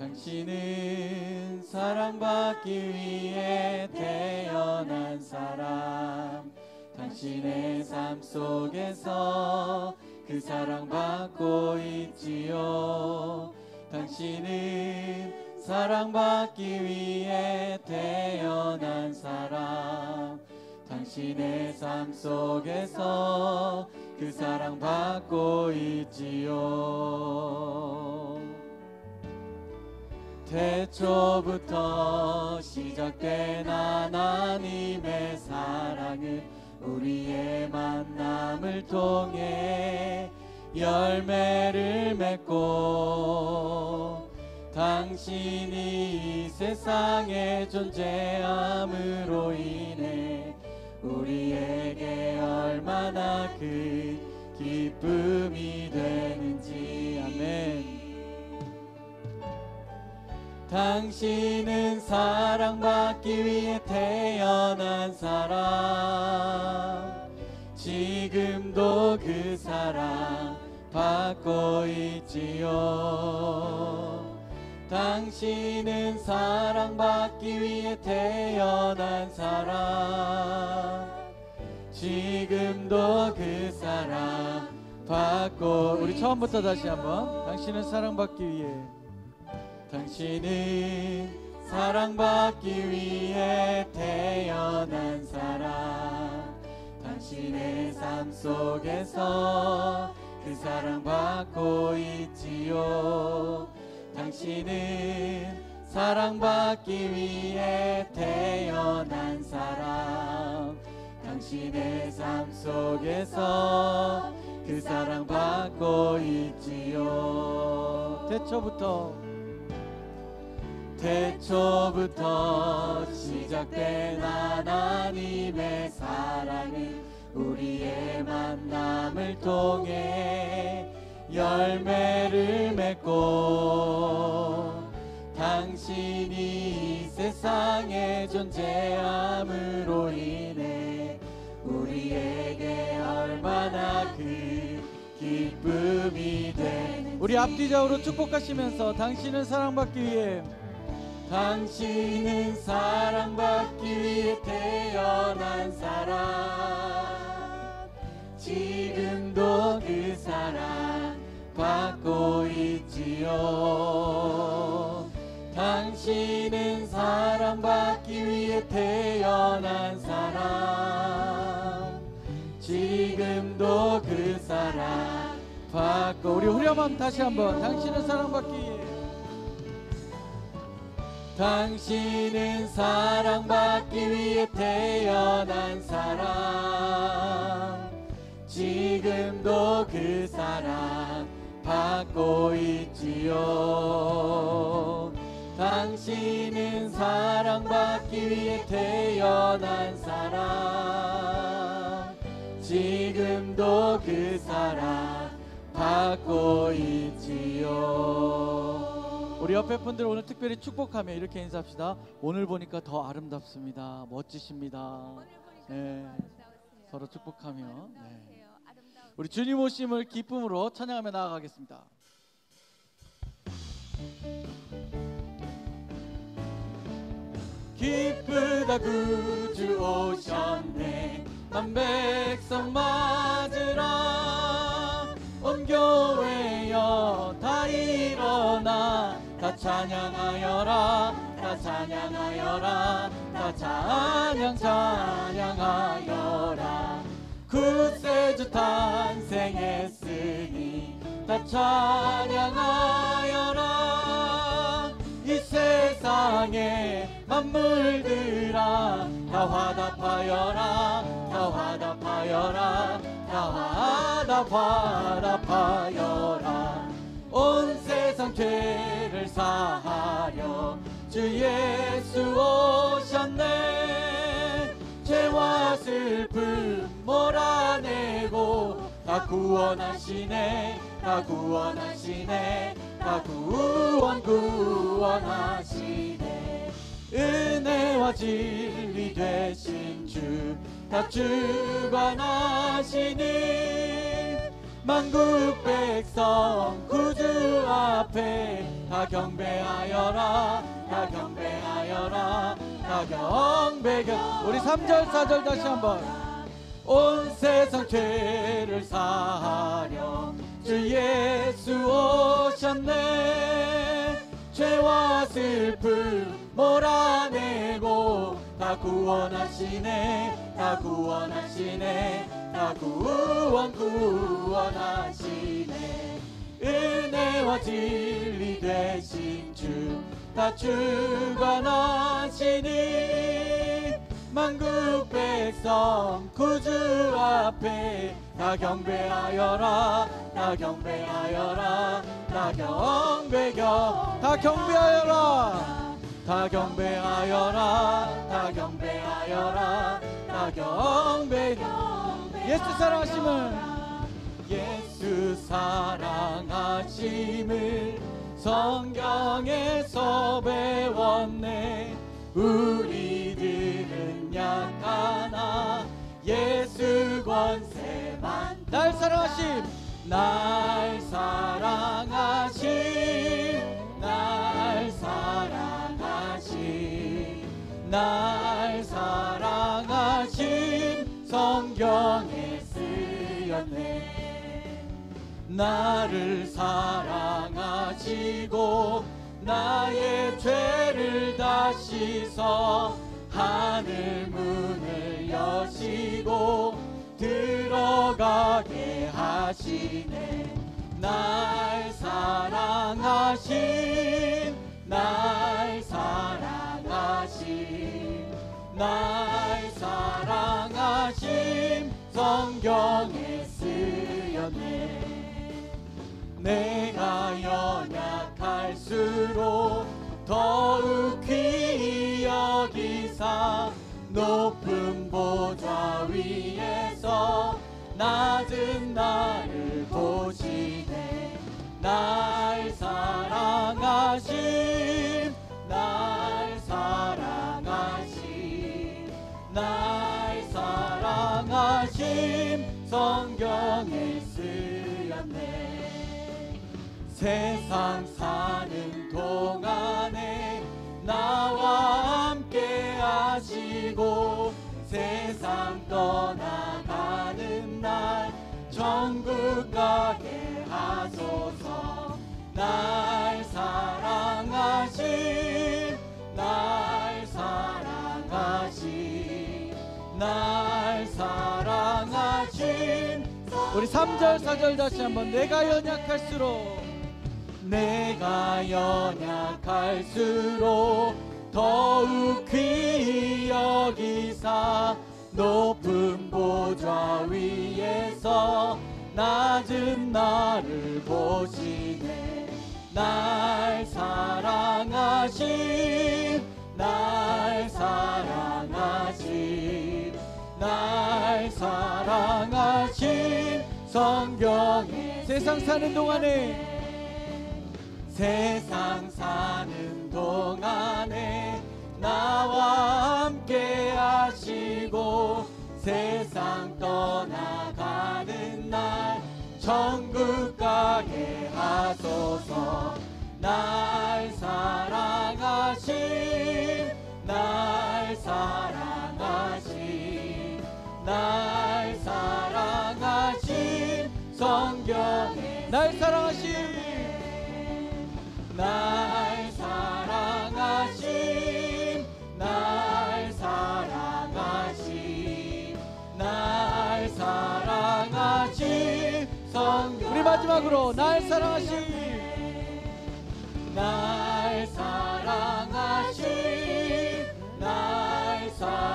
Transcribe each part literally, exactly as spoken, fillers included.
당신은 사랑받기 위해 태어난 사람. 당신의 삶 속에서 그 사랑받고 있지요. 당신은 사랑받기 위해 태어난 사람. 당신의 삶 속에서 그 사랑받고 있지요. 태초부터 시작된 하나님의 사랑은 우리의 만남을 통해 열매를 맺고 당신이 이 세상에 존재함으로 인해 우리에게 얼마나 큰 기쁨이 되는지. 아멘. 당신은 사랑받기 위해 태어난 사람. 지금도 그 사랑 받고 있지요. 당신은 사랑받기 위해 태어난 사람. 지금도 그 사랑 받고. 우리 처음부터 다시 한번. 당신은 사랑받기 위해. 당신은 사랑받기 위해 태어난 사람. 당신의 삶 속에서 그 사랑받고 있지요. 당신은 사랑받기 위해 태어난 사람. 당신의 삶 속에서 그 사랑받고 있지요. 태초부터 태초부터 시작된 하나님의 사랑은 우리의 만남을 통해 열매를 맺고 당신이 이 세상에 존재함으로 인해 우리에게 얼마나 큰 기쁨이 되는지. 우리 앞뒤적으로 축복하시면서 당신은 사랑받기 위해. 당신은 사랑받기 위해 태어난 사람. 지금도 그 사랑 받고 있지요. 당신은 사랑받기 위해 태어난 사람. 지금도 그 사랑 받고. 우리 후렴함 다시 한번. 당신은 사랑받기 위해. 당신은 사랑받기 위해 태어난 사람. 지금도 그 사랑 받고 있지요. 당신은 사랑받기 위해 태어난 사람. 지금도 그 사랑 받고 있지요. 우리 옆에 분들 오늘 특별히 축복하며 이렇게 인사합시다. 오늘 보니까 더 아름답습니다. 멋지십니다. 네, 서로 축복하며. 네. 우리 주님 오심을 기쁨으로 찬양하며 나아가겠습니다. 기쁘다 구주 오셨네. 만 백성 맞으라. 온 교회여 다 일어나. 다 찬양하여라. 다 찬양하여라. 다 찬양 찬양하여라. 구세주 탄생했으니 다 찬양하여라. 이 세상의 만물들아 다 화답하여라. 다 화답하여라. 다 화답 화답하여라. 온 세상 죄를 사하려 주 예수 오셨네. 죄와 슬픔 몰아내고 다 구원하시네. 다 구원하시네. 다 구원 구원하시네. 은혜와 진리 되신 주 다 주관하시니 만국 백성 구주 앞에 다 다 경배하여라 다 경배하여라 다 경배경. 우리 삼 절 사 절 다시 한번. 온 세상 죄를 사하려 주 예수 오셨네. 죄와 슬픔 몰아내고 다 구원하시네 다 구원하시네 다 구원 구원하시네. 은혜와 진리 되신 주 다 주관하시니 만국 백성 구주 앞에 다 경배하여라 다 경배하여라 다 경배경. 다 경배하여라 다 경배하여라 다 경배하여라 다 경배경. 예수 사랑하심을 예수 사랑하심을 성경에서 배웠네. 우리들은 약하나 예수 권세만. 날 사랑하심 날 사랑하심 날 사랑하심 날 사랑하심 성경에 쓰였네. 나를 사랑하시고 나의 죄를 다 씻어 하늘 문을 여시고 들어가게 하시네. 날 사랑하신 날 사랑하신 날 사랑하신 성경에 쓰였네. 내가 연약할수록 더욱 귀히 여기사 높은 보좌 위에서 낮은 나를 보시네. 날 사랑하심 날 사랑하심 날 사랑하심 성경에 쓰였네. 세상 사는 동안에 나와 함께 하시고 세상 떠나가는 날 천국 가게 하소서. 날 사랑하신 날 사랑하신 날 사랑하신. 우리 삼 절 사 절 다시 한번. 내가 연약할수록 내가 연약할수록 더욱 귀히 여기사 높은 보좌 위에서 낮은 나를 보시네. 날 사랑하신 날 사랑하신 날 사랑하신 성경에. 세상 사는 동안에 세상 사는 동안에 나와 함께 하시고 세상 떠나가는 날 천국 가게 하소서. 날 사랑하신 날 사랑하신 날 사랑하신 성경에. 날 사랑하신 날 사랑하심 날 사랑하심 날 사랑하심 성경. 우리 마지막으로 날 사랑하심 날 사랑하심 날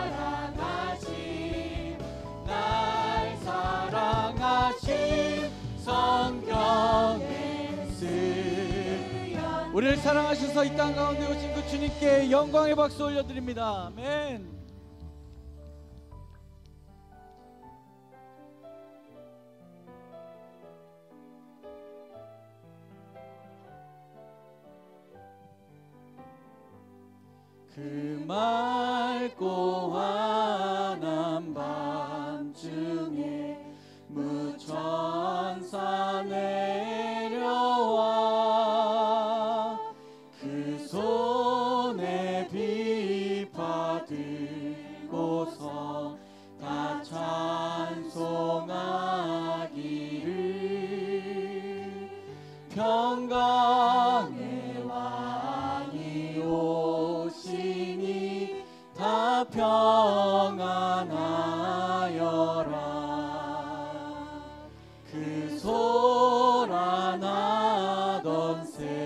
사랑하심 날 사랑하심 성경에 쓰. 우리를 사랑하셔서 이 땅 가운데 오신 그 주님께 영광의 박수 올려드립니다. 아멘. 그 맑고 환한 밤중에 무천사 내려와 평강의 왕이 오시니 다 평안하여라. 그 소란하던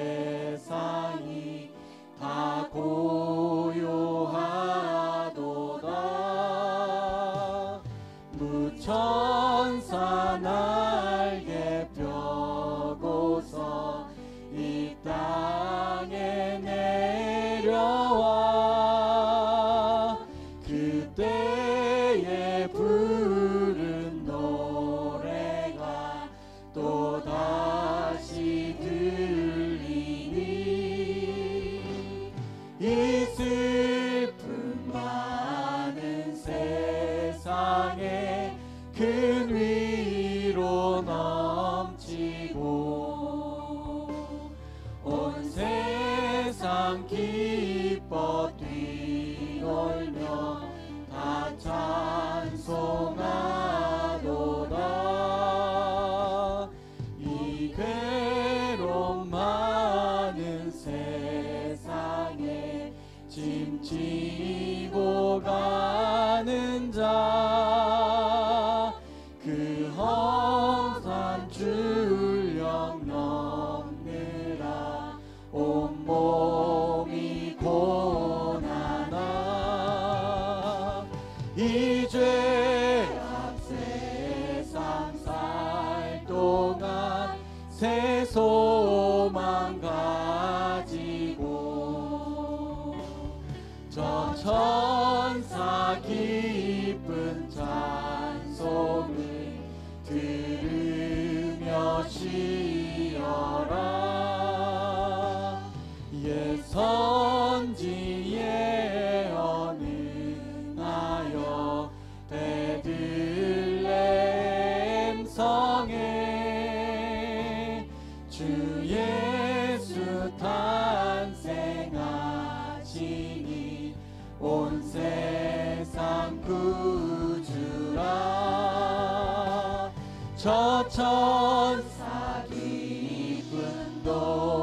세상이 다 고요하도다. 무천사 날개 펴고서 이 땅에 내려와 그때에 부른 노래가 또다시 들리니 이 슬픔 많은 세상에 큰 위로 넘치고 온 세상 기뻐 뛰놀며 다 찬송하도다. 이 괴로움 많은 세상에 짐 지고 가는 자 그 험산 출력 넘느라 온몸이 고난아. 이 죄악 세상 살 동안 새 소망 가지고 저 천사 기쁜 찬송을 들으며 쉬어라. 옛 선지 예언하여 베들레헴 성에 주 예수 탄생하시니 온 세상 구주라. 저 천사 기쁜 노